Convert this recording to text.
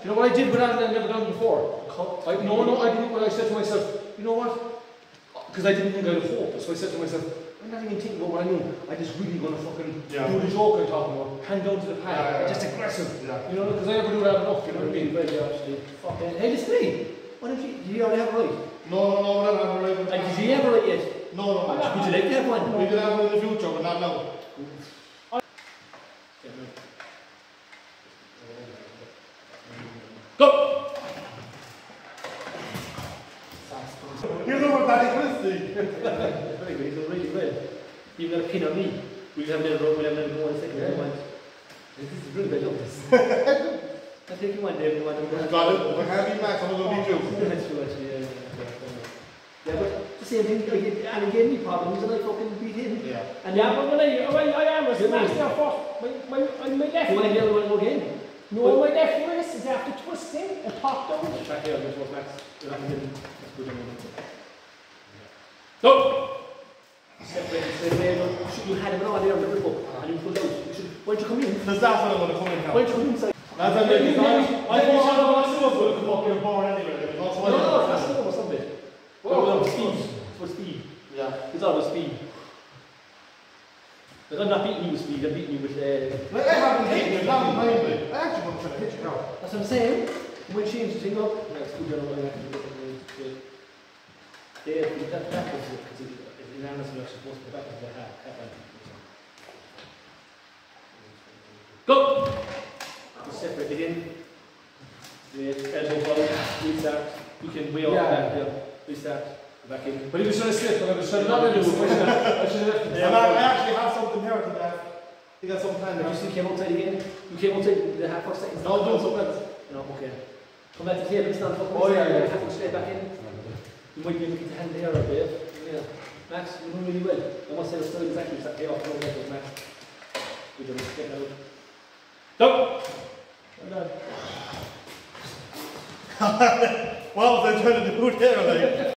you know what I did with that that I'd never done before? I didn't. What I said to myself, you know what? Because I didn't think I'd hope. So I said to myself, I'm not even thinking about what I mean. I'm just really going to fucking do the joke I'm talking about. Hand down to the pad. Just aggressive. You know, because I never do that enough. You know what I mean? Really, actually. Fucking. Hey, listen to me. Why don't you? Do you already have a right? No, I don't have a right. And did you ever right yet? No. Would you like to have one? We could have one in the future, but not now. Go! Here's over Danny Christie. Very good, he's done really well. You've got a pin on me. We'll have another row, we'll have another go in a second. This is really good, this. I think you want Dave, you want to go. Got it. If I can't beat Max, I'm going to beat you. That's true, actually, yeah, but the same thing, and he gave me problems and I fucking beat him. Yeah. And Yeah, but I am a smash there first. My left you want to get the one go again? No, my left wrist is after twisting and popped out. Back here, this was Max. Go! You had him on there on the grip and you pulled out. Why don't you come in? Because that's what I'm going to come in now. Why don't you come inside? That's what I'm going I thought I was going to come up here born anyway. No, that's not over something. Oh, speed. For speed. Yeah. It's all about speed. But I'm not beating you with speed, I'm beating you with Like I haven't hit you down behind me. I actually want to try to hit you now. that's what I'm saying. When change the thing up, that's good job on that. Yeah, that was it, because in Anderson you're supposed to go back into the half. Go! Just separate again. Elbow forward, restart. You can way off back here. Restart. Back in. But he was trying to slip, but I was trying not to do it. I should have left it. I actually have something here to that. You got some plan You there. still came outside again? You came outside the half first seconds? No, do something else. No, okay. Come back to the table and stand up. Oh, yeah. Have straight back in. You might be able to get the hand there a bit. Yeah. Max, you're doing really well. I must say the style is actually that pay off. No, Max. Good job. Get that out. Go! Well done. What was I trying to do there? Like?